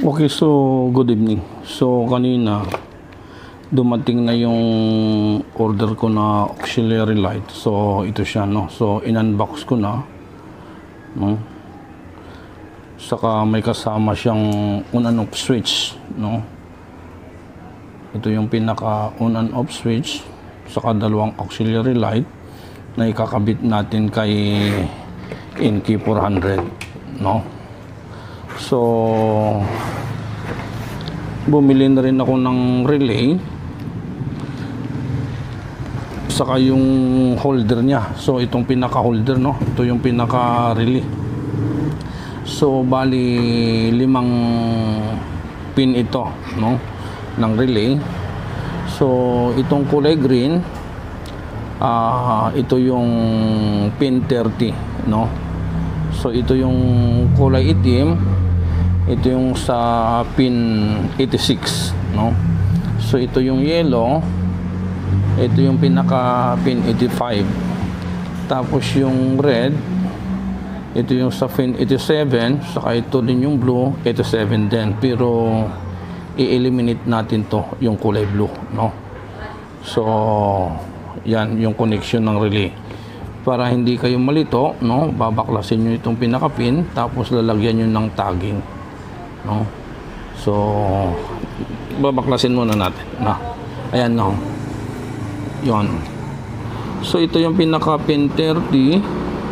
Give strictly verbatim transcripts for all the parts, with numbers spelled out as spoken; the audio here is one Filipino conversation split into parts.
Okay, so good evening. So kanina dumating na yung order ko na auxiliary light. So ito siya, no. So in-unbox ko na, no. Saka may kasama siyang on and off switch, no. Ito yung pinaka on and off switch, saka dalawang auxiliary light na ikakabit natin kay N K four hundred, no. So bumili na rin ako ng relay saka yung holder niya. So itong pinaka holder, no, ito yung pinaka relay. So bali limang pin ito, no, ng relay. So itong kulay green, uh, ito yung pin thirty, no. So ito yung kulay itim, ito yung sa pin eighty-six, no. So ito yung yellow, ito yung pinaka pin eighty-five. Tapos yung red, ito yung sa pin eighty-seven, saka ito din yung blue, eighty-seven din. Pero i-eliminate natin to, yung kulay blue, no. So yan yung connection ng relay. Para hindi kayo malito, no, babaklasin nyo itong pinaka pin, tapos lalagyan nyo ng tagging, no. So babaklasin muna natin, no. Ayan, no, yon. So ito yung pinaka pin thirty,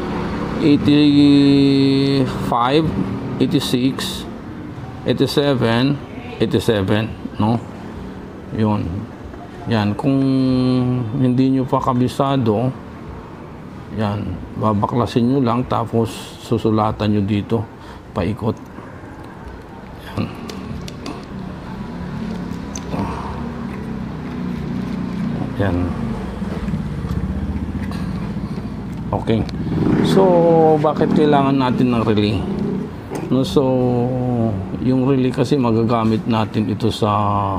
eighty-five, eighty-six, eighty-seven, eighty-seven, no. Yon. Yan, kung hindi nyo pa kabisado, yan, babaklasin nyo lang, tapos susulatan nyo dito paikot. Yan. Yan. Okay. So bakit kailangan natin ng relay? No, so yung relay kasi magagamit natin ito sa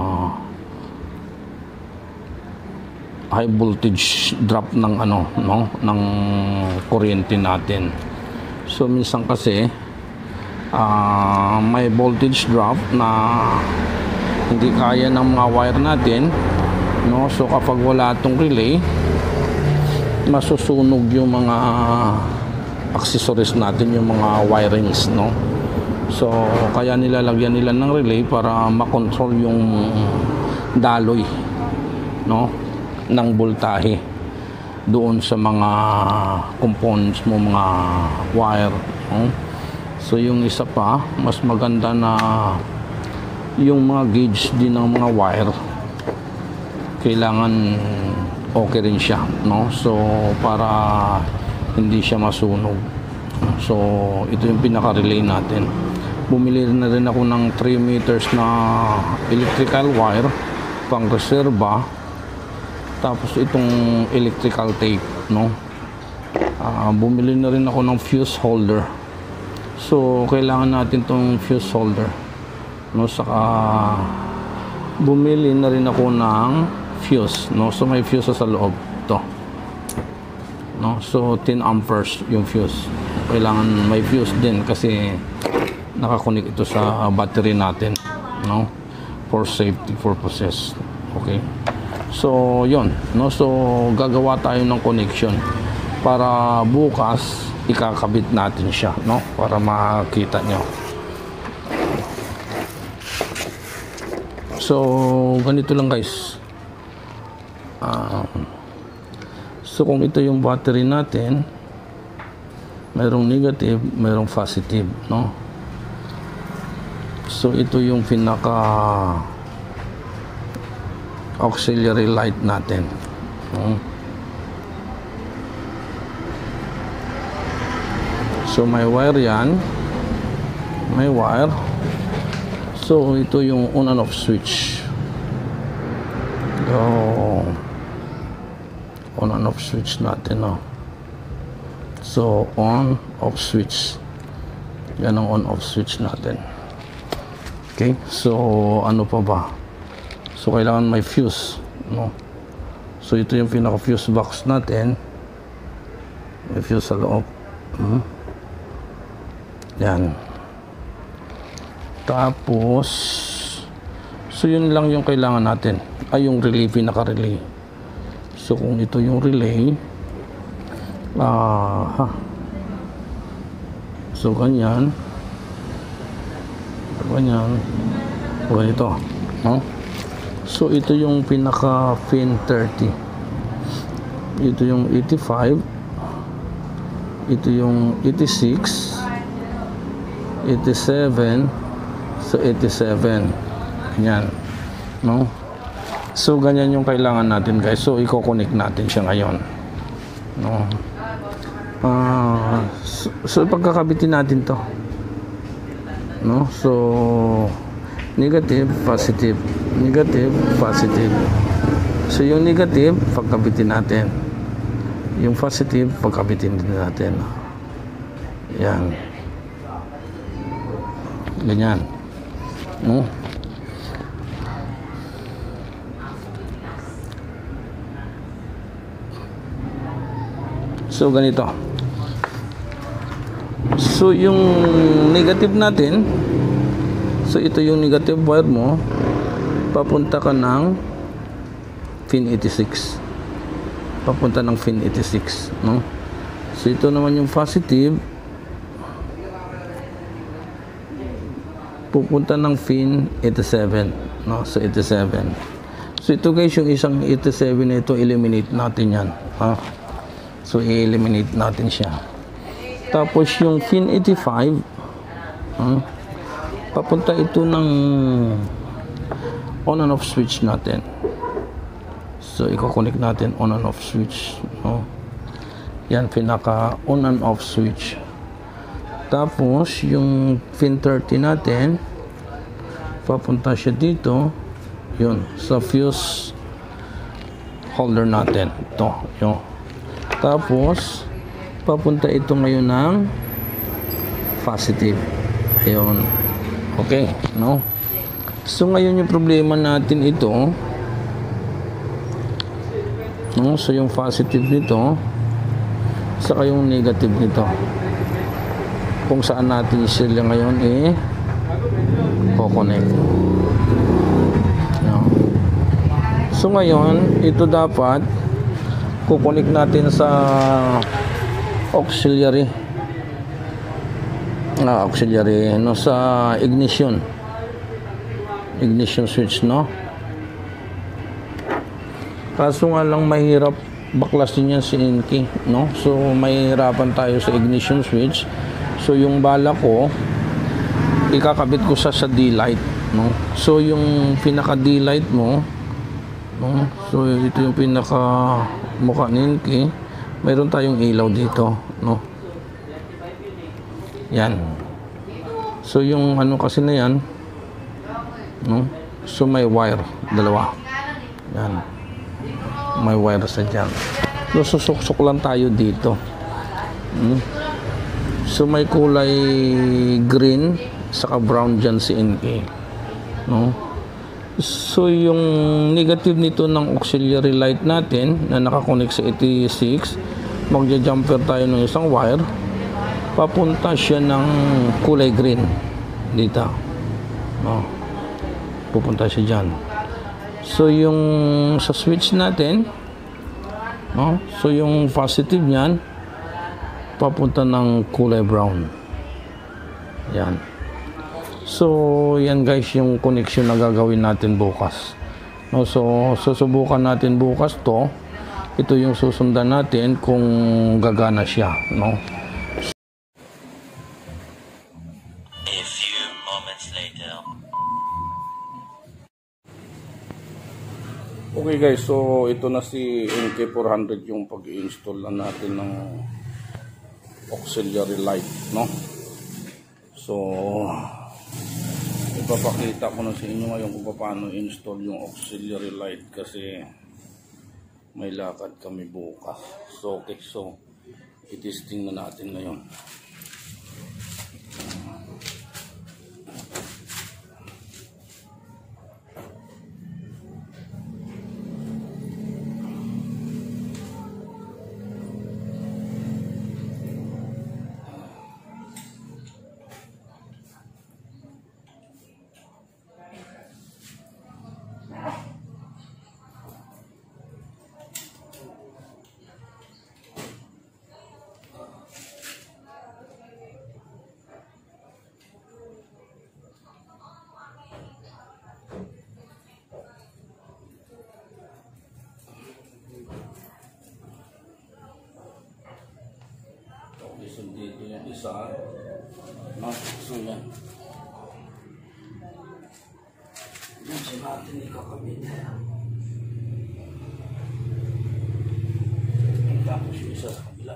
high voltage drop ng ano, no, ng kuryente natin. So minsan kasi uh, may voltage drop na hindi kaya ng mga wire natin, no. So kapag wala tong relay, masusunog yung mga accessories natin, yung mga wirings, no. So kaya nilalagyan nila ng relay para makontrol yung daloy, no, ng voltahe doon sa mga components mo, mga wire, no? So yung isa pa, mas maganda na yung mga gauge din ng mga wire, kailangan okay rin siya, no? So para hindi siya masunog. So ito yung pinaka relay natin. Bumili na rin ako ng three meters na electrical wire pang reserva. Tapos itong electrical tape, no. Uh, bumili na rin ako ng fuse holder. So kailangan natin tong fuse holder, no. Saka bumili na rin ako ng fuse, no. So may fuse sa loob to, no. So ten amperes yung fuse. Kailangan may fuse din kasi nakakonek ito sa battery natin, no, for safety purposes. Okay. So yon, no. So gagawa tayo ng connection para bukas ikakabit natin siya, no, para makita nyo. So ganito lang, guys. Uh, so kung ito yung battery natin, mayroong negative, mayroong positive, no. So ito yung pinaka auxiliary light natin, no? So may wire yan, may wire. So ito yung on and off switch. So on and off switch natin, no? So on off switch, yan ang on off switch natin. Okay, so ano pa ba? So kailangan may fuse, no. So ito yung pinaka fuse box natin. May fuse sa loob. Hmm. Yan. Tapos, so yun lang yung kailangan natin. Ay, yung relay, pinaka-relay. So, kung ito yung relay, ah, ha. So, ganyan. Ganyan. Ganito. No? So, ito yung pinaka-fin thirty. Ito yung eighty-five. Ito yung eighty-six. eighty-seven. So, eighty-seven. Ganyan. No? So, ganyan yung kailangan natin, guys. So, i-connect natin siya ngayon. No? Uh, so, so, pagkakabitin natin to. No? So, negative, positive. Negative, positive. So, yung negative, pagkabitin natin. Yung positive, pagkabitin din natin. Yan. Ganyan. No? So, ganito. So, yung negative natin, so, ito yung negative wire mo, papunta ka ng fin eighty-six. Papunta ng fin eighty-six. No? So, ito naman yung positive, pupunta ng fin eighty-seven, no? So eighty-seven. So ito guys, yung isang eighty-seven na ito, eliminate natin yan, ha? So i-eliminate natin siya. Tapos yung fin eighty-five, ha? Papunta ito ng on and off switch natin. So i-connect natin on and off switch, no? Yan, pinaka on and off switch. Tapos, yung fin thirty natin, papunta siya dito, yun, sa fuse holder natin. Ito, yun. Tapos, papunta ito ngayon ng positive. Ayun. Okay, no? So, ngayon yung problema natin ito, no? So, yung positive nito, saka yung negative nito. Kung saan natin sila ngayon eh ko-connect. No. So ngayon, ito dapat ko-connect natin sa auxiliary. Ah, auxiliary no, sa ignition. Ignition switch, no? Kaso nga lang mahirap baklasin yan si Inky, no? So mahirapan tayo sa ignition switch. So yung bala ko, ikakabit ko sa sa D-light, no? So yung pinaka D-light mo, no? So ito yung pinaka mukha ni Inky. Mayroon tayong ilaw dito, no? Yan. So yung ano kasi na yan, no? So may wire, dalawa. Yan. May wire sa dyan. So susuk-suk lang tayo dito. Hmm? So may kulay green saka brown dyan si N K, no? So yung negative nito ng auxiliary light natin na nakakonect sa eighty-six, magja-jumper tayo ng isang wire, papunta siya ng kulay green dito, no? Pupunta siya dyan. So yung sa switch natin, no? So yung positive niyan papunta ng kulay brown. Yan. So, yan guys yung connection na gagawin natin bukas. No, so, susubukan natin bukas to. Ito yung susundan natin kung gagana siya, no? A few moments later. Okay guys, so ito na si N K four hundred yung pag-i-install na natin ng auxiliary light, no? So ipapakita ko na sa inyo ngayon kung paano install yung auxiliary light kasi may lakad kami bukas. So okay, so i-testing na natin ngayon. isa. No? So yan. Yan siya natin ikakabit. Tapos yung isa sa kabila.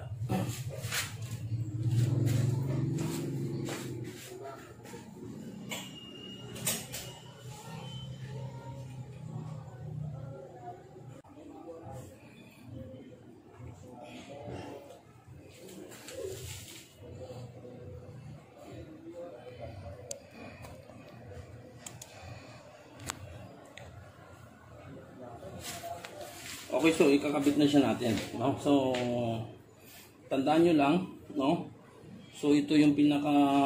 Okay, so ikakabit na siya natin, no? So tandaan nyo lang, no? So ito yung pinaka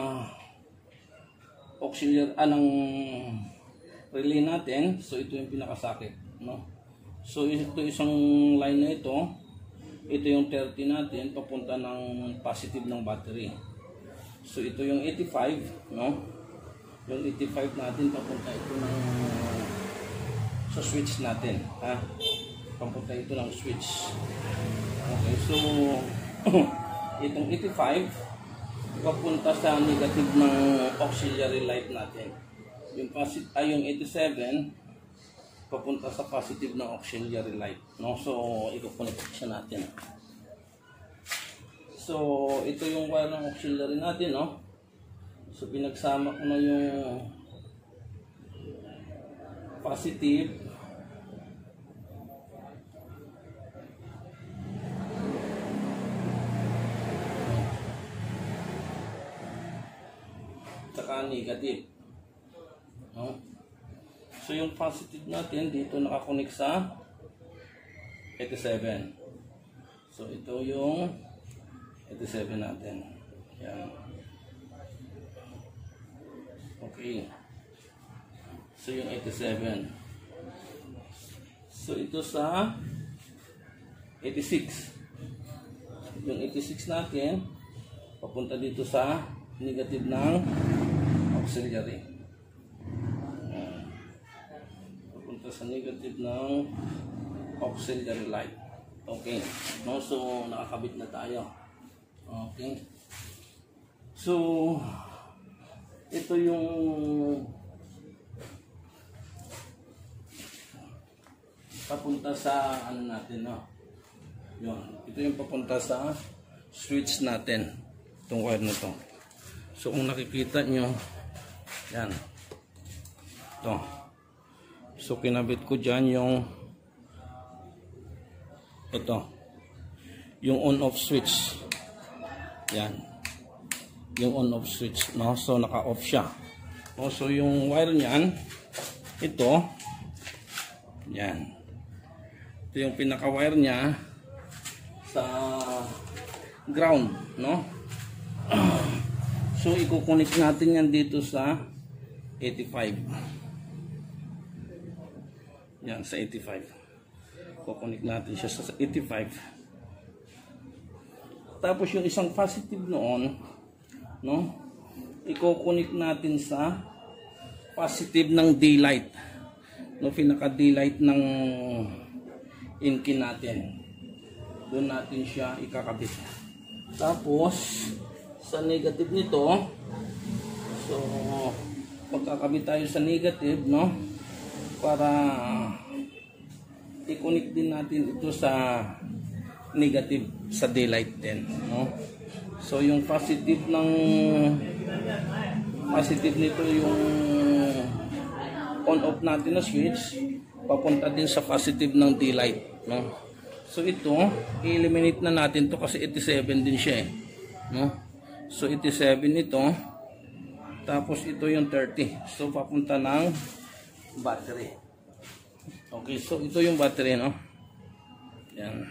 auxiliary anong relay natin. So ito yung pinaka socket, no? So ito isang line na ito. Ito yung thirty natin papunta ng positive ng battery. So ito yung eighty-five, no? Yung eighty-five natin papunta ito ng sa switch natin, ha? Papunta ito ng switch. Okay, so itong eighty-five papunta sa negative ng auxiliary light natin. Yung positive ay yung eighty-seven papunta sa positive ng auxiliary light, no? So i-connect siya natin. So ito yung wire ng auxiliary natin, no? So pinagsama ko na yung positive saka negative, no? So yung positive natin dito nakakonek sa eighty-seven. So ito yung eighty-seven natin. Yan. Okay. So yung eighty-seven. So ito sa eighty-six. Yung eighty-six natin papunta dito sa negative ng auxiliary. Ayan. Papunta sa negative ng auxiliary light. Okay. No, so nakakabit na tayo. Okay. So ito yung papunta sa ano natin, no? Yun. Ito yung papunta sa switch natin. Itong wire na to. So kung nakikita nyo, yan. Ito. So kinabit ko dyan yung ito. Yung on-off switch. Yan. Yung on-off switch. No? So naka-off siya. No? So yung wire nyan, ito. Yan. Ito yung pinaka-wire nya sa ground. No? So i-connect natin yan dito sa eighty-five. Yan, sa eighty-five. I-connect natin siya sa eighty-five. Tapos yung isang positive noon, no? I-connect natin sa positive ng daylight. No, pinaka daylight ng inkin natin. Doon natin siya ikakabit. Tapos sa negative nito, so magkakabit tayo sa negative, no? Para i-connect din natin ito sa negative sa daylight din, no? So yung positive ng positive nito yung on off natin na switch papunta din sa positive ng daylight, no? So ito i-eliminate na natin to kasi eighty-seven din siya, eh, no? So eighty-seven ito, tapos ito yung thirty. So papunta ng battery. Okay, so ito yung battery, no? Yan.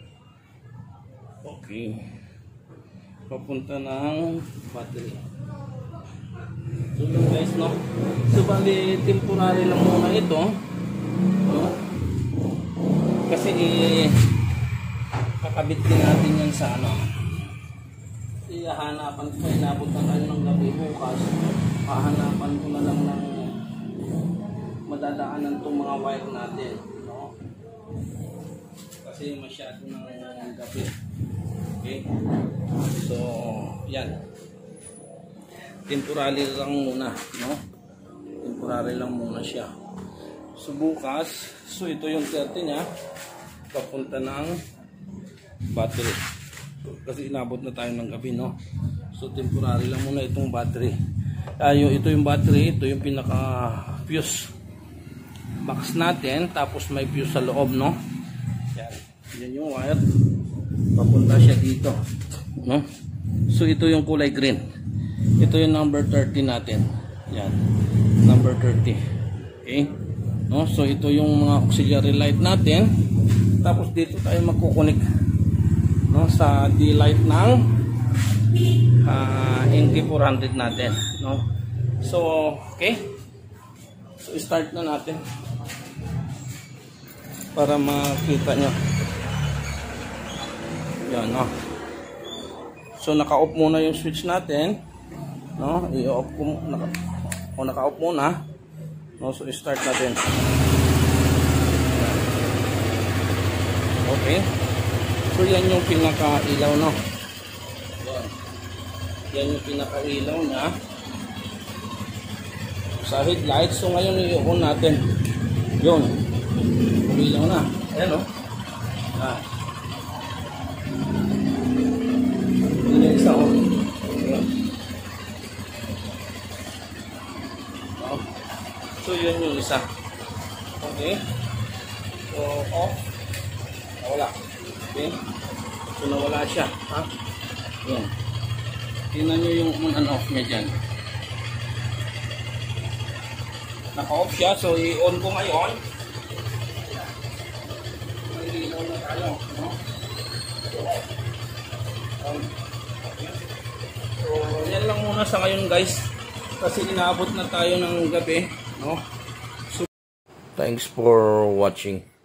Okay. Papunta ng battery. So yun guys, no? So bali temporary lang muna ito, no? Kasi eh, kakabit din natin yan sa ano. Hahanapan ko, inabot na tayo ng gabi bukas, hahanapan ko na lang ng madadaanan itong mga wire natin, no? Kasi masyado ng gabi. Okay? So, yan. Temporary lang muna, no? Temporary lang muna siya. So, bukas, so ito yung thirty niya, papunta ng battery. Kasi inabot na tayo ng gabi, no? So, temporary lang muna itong battery. Ayo, ito yung battery, ito yung pinaka fuse box natin, tapos may fuse sa loob, no? Yan. Yan yung wire. Papunta siya dito, no? So, ito yung kulay green. Ito yung number thirty natin. Yan. Number thirty. Okay? No? So, ito yung mga auxiliary light natin. Tapos, dito tayo magkukunik, no? Sa D-light ng uh, N T four hundred natin, no? So, okay? So, start na natin para makita nyo. Yan, no? So, naka-off muna yung switch natin, no? I-off ko, naka, o naka-off muna, no? So, start natin. Okay? So, yan yung pinaka-ilaw, no? Yan. Yan yung pinaka-ilaw na sa headlight. So, ngayon i-on natin. Yun. Umilaw na. Ayan, no? Ah. Yan yung isa, oh. Ayan. Oh. So, yun yung isa. Okay. So, off. Nawala. Okay. So, nawala siya. Ha? Yan. Tingnan nyo yung on and off niya dyan. Naka-off siya. So, i-on ko ngayon. Mag-i-on na tayo. No? Um, so, yan lang muna sa ngayon, guys. Kasi inaabot na tayo ng gabi. No? So, thanks for watching.